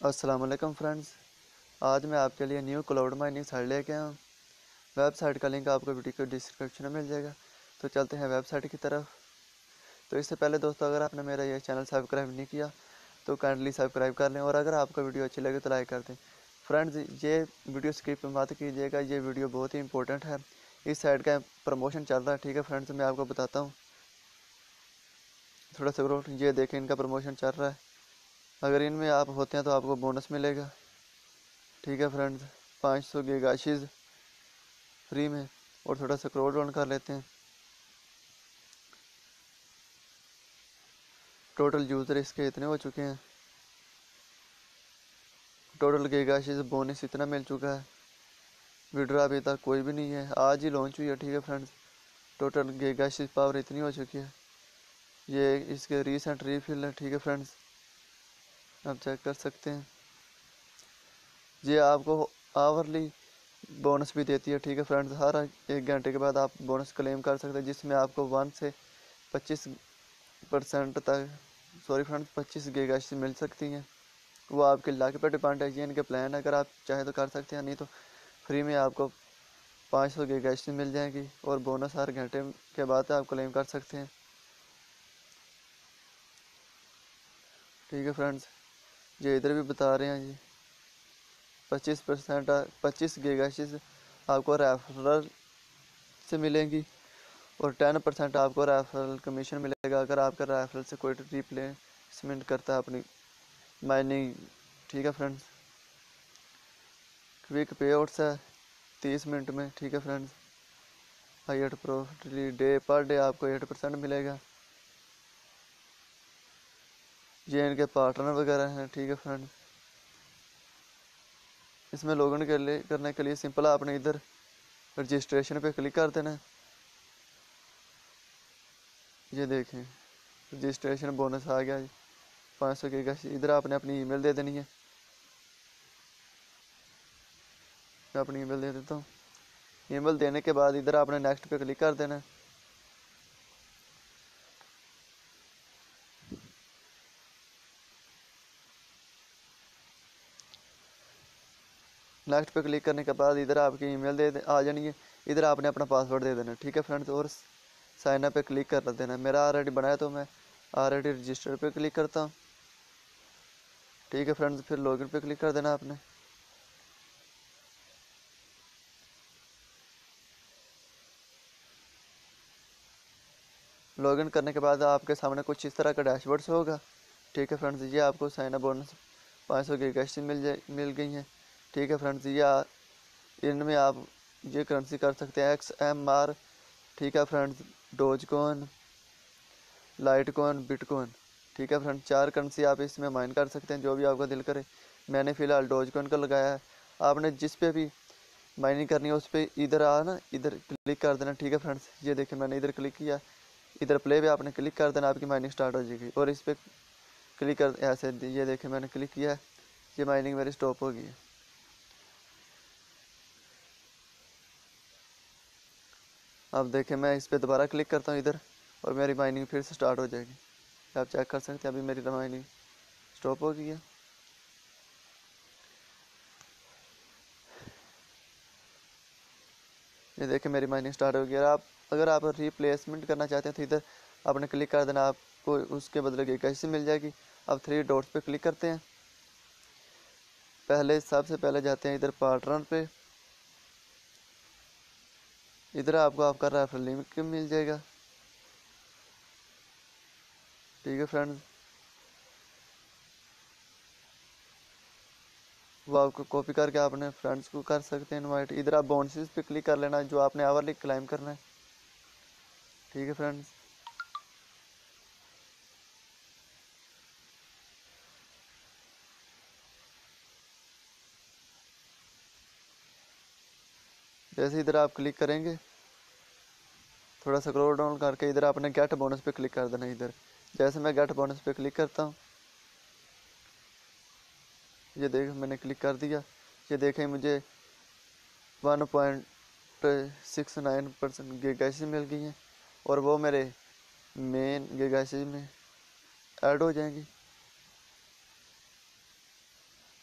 अस्सलाम वालेकुम फ्रेंड्स। आज मैं आपके लिए न्यू क्लाउड माइनिंग साइट लेके आया हूँ। वेबसाइट का लिंक आपको वीडियो के डिस्क्रिप्शन में मिल जाएगा। तो चलते हैं वेबसाइट की तरफ। तो इससे पहले दोस्तों, अगर आपने मेरा ये चैनल सब्सक्राइब नहीं किया तो काइंडली सब्सक्राइब कर लें, और अगर आपको वीडियो अच्छी लगे तो लाइक कर दें। फ्रेंड्स, ये वीडियो स्किप मत कीजिएगा, ये वीडियो बहुत ही इंपॉर्टेंट है। इस साइट का प्रमोशन चल रहा है। ठीक है फ्रेंड्स, मैं आपको बताता हूँ। थोड़ा सा ये देखें, इनका प्रमोशन चल रहा है। अगर इनमें आप होते हैं तो आपको बोनस मिलेगा। ठीक है फ्रेंड्स, 500 गीगाशीज फ्री में। और थोड़ा सा स्क्रॉल डाउन कर लेते हैं। टोटल यूज़र इसके इतने हो चुके हैं। टोटल गीगाशीज बोनस इतना मिल चुका है। विड्रॉ अभी तक कोई भी नहीं है, आज ही लॉन्च हुई है। ठीक है फ्रेंड्स, टोटल गीगाशीज पावर इतनी हो चुकी है। ये इसके रीसेंट रीफिल है। ठीक है फ्रेंड्स, आप चेक कर सकते हैं। ये आपको आवरली बोनस भी देती है। ठीक है फ्रेंड्स, हर 1 घंटे के बाद आप बोनस क्लेम कर सकते हैं, जिसमें आपको 1 से 25% तक, सॉरी फ्रेंड्स, 25 गीगाशीज मिल सकती हैं। वो आपके इलाके पर डिपेंड है। ये इनके प्लान है, अगर आप चाहे तो कर सकते हैं, नहीं तो फ्री में आपको 500 गीगाशीज मिल जाएगी। और बोनस हर घंटे के बाद आप क्लेम कर सकते हैं। ठीक है फ्रेंड्स, ये इधर भी बता रहे हैं जी 25 गीगाशीज आपको रेफरल से मिलेंगी, और 10% आपको रेफरल कमीशन मिलेगा अगर आपका रेफरल से कोई रिप्लेसमेंट करता है अपनी माइनिंग। ठीक है फ्रेंड्स, क्विक पे आउट्स है 30 मिनट में। ठीक है फ्रेंड्स, हाईएस्ट प्रॉफिट डे पर डे आपको 8% मिलेगा। ये इनके पार्टनर वगैरह हैं। ठीक है फ्रेंड्स, इसमें लॉगिन करने के लिए सिंपल आपने इधर रजिस्ट्रेशन पे क्लिक कर देना है। ये देखें, रजिस्ट्रेशन बोनस आ गया 500 का। इधर आपने अपनी ईमेल दे देनी है। मैं अपनी ईमेल दे देता हूँ। ईमेल देने के बाद इधर आपने नेक्स्ट पे क्लिक कर देना है। नेक्स्ट पे क्लिक करने के बाद इधर आपकी ईमेल आ जानी है। इधर आपने अपना पासवर्ड दे देना। ठीक है फ्रेंड्स, और साइन अप पे क्लिक कर देना। मेरा ऑलरेडी बनाया तो मैं ऑलरेडी रजिस्टर पे क्लिक करता हूँ। ठीक है फ्रेंड्स, फिर लॉगिन पे क्लिक कर देना आपने। लॉगिन करने के बाद आपके सामने कुछ इस तरह का डैशबोर्ड से होगा। ठीक है फ्रेंड्स, ये आपको साइन अप बोनस 500 की कैश मिल गई हैं। ठीक है फ्रेंड्स, ये इनमें आप ये करेंसी कर सकते हैं XMR। ठीक है friends, Dogecoin, Litecoin, bitcoin. ठीक है फ्रेंड्स, 4 करेंसी आप इसमें माइन कर सकते हैं, जो भी आपका दिल करे। मैंने फ़िलहाल डोज कॉइन का लगाया है। आपने जिस पे भी माइनिंग करनी है उस पर इधर आना, इधर क्लिक कर देना। ठीक है फ्रेंड्स, ये देखिए मैंने इधर क्लिक किया। इधर प्ले पे आपने क्लिक कर देना, आपकी माइनिंग स्टार्ट हो जाएगी। और इस पर क्लिक कर ऐसे, ये देखिए मैंने क्लिक किया है, ये माइनिंग मेरी स्टॉप हो गई है। अब देखें, मैं इस पर दोबारा क्लिक करता हूँ इधर, और मेरी माइनिंग फिर से स्टार्ट हो जाएगी। आप चेक कर सकते हैं, अभी मेरी माइनिंग स्टॉप हो गई है। ये देखें मेरी माइनिंग स्टार्ट हो गई है। अगर आप रिप्लेसमेंट करना चाहते हैं तो इधर आपने क्लिक कर देना, आपको उसके बदले की कैसे मिल जाएगी। अब 3 डॉट्स पे क्लिक करते हैं। सबसे पहले जाते हैं इधर पार्टनर पे। इधर आपको आपका रेफरल लिंक मिल जाएगा। ठीक है फ्रेंड्स, वो आपको कॉपी करके अपने फ्रेंड्स को कर सकते हैं इनवाइट। इधर आप बोनसेस पे क्लिक कर लेना, जो आपने आवरली क्लाइम करना है। ठीक है फ्रेंड्स, जैसे इधर आप क्लिक करेंगे, थोड़ा सा स्क्रॉल डाउन करके इधर आपने गेट बोनस पे क्लिक कर देना। इधर जैसे मैं गेट बोनस पे क्लिक करता हूँ, ये देख मैंने क्लिक कर दिया। ये देखें मुझे 1.69% गीगाशीज मिल गई हैं, और वो मेरे मेन गीगाशीज में ऐड हो जाएंगी।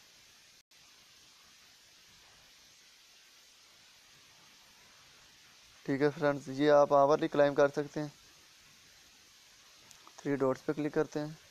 ठीक है फ्रेंड्स, ये आप आवरली क्लाइम कर सकते हैं। 3 डॉट्स पे क्लिक करते हैं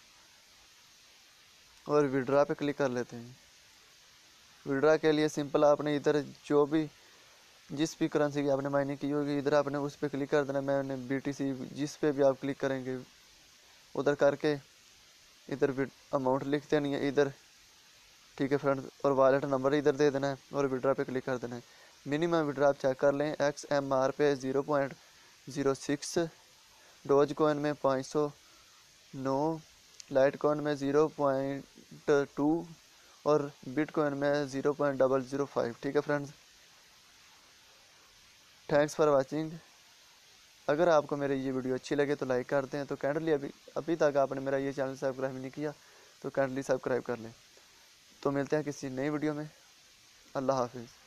और विड्रा पे क्लिक कर लेते हैं। विड्रा के लिए सिंपल आपने इधर जो भी जिस भी करेंसी की आपने माइनिंग की होगी इधर आपने उस पर क्लिक कर देना। मैंने BTC जिस पे भी आप क्लिक करेंगे उधर करके इधर अमाउंट लिख देनी है इधर। ठीक है फ्रेंड्स, और वॉलेट नंबर इधर दे देना है और विड्रा पे क्लिक कर देना है। मिनिमम विड्रा आप चेक कर लें, XMR पे 0.06, डोज कॉइन में 509, लाइट कॉइन में 0.2 और बिटकॉइन में 0.005। ठीक है फ्रेंड्स, थैंक्स फॉर वाचिंग। अगर आपको मेरी ये वीडियो अच्छी लगे तो लाइक कर दें। तो काइंडली अभी तक आपने मेरा ये चैनल सब्सक्राइब नहीं किया तो काइंडली सब्सक्राइब कर लें। तो मिलते हैं किसी नई वीडियो में। अल्लाह हाफिज़।